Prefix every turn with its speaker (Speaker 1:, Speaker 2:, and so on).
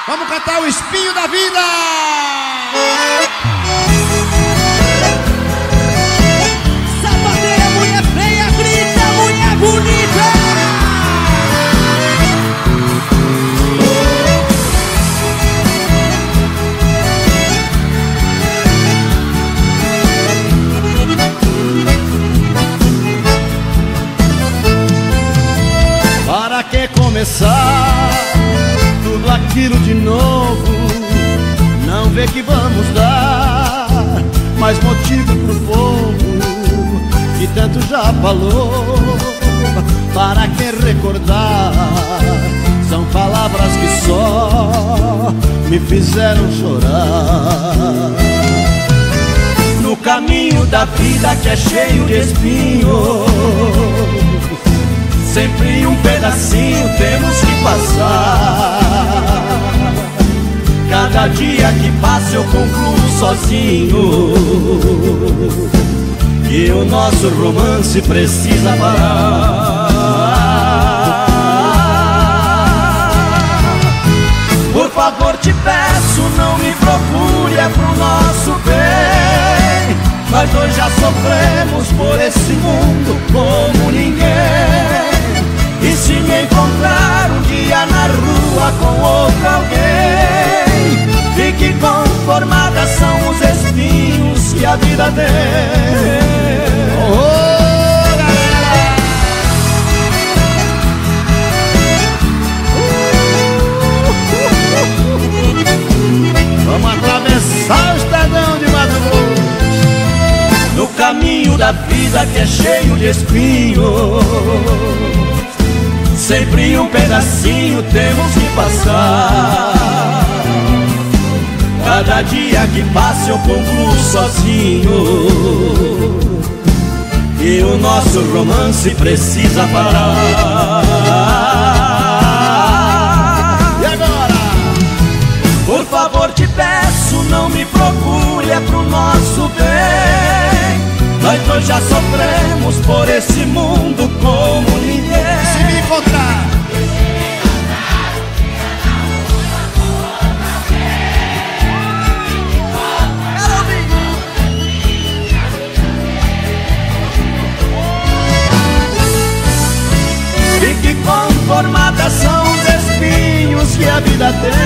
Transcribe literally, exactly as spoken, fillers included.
Speaker 1: Vamos cantar o Espinho da Vida.
Speaker 2: Sapateira, mulher feia, grita, mulher bonita.
Speaker 3: Para que começar tudo aquilo de novo? Não vê que vamos dar mais motivo pro povo que tanto já falou. Para que recordar? São palavras que só me fizeram chorar. No caminho da vida que é cheio de espinhos, sempre um pedacinho temos que passar. Cada dia que passa eu concluo sozinho que o nosso romance precisa parar. Por favor te peço, não me procure, é pro nosso bem. Nós dois já sofremos por esse mundo como ninguém. E se me encontrar um dia na rua com outro alguém, fique conformada, são os espinhos que a vida tem. Oh, galera! Vamos atravessar o estradão de Mato Grosso. No caminho da vida que é cheio de espinhos, sempre um pedacinho temos que passar. Cada dia que passa eu concluo sozinho e o nosso romance precisa parar. E agora? Por favor te peço, não me procure, é pro nosso bem. Nós dois já sofremos por esse mundo como ninguém.
Speaker 1: Se me encontrar,
Speaker 3: fique conformada, são os espinhos que a vida tem.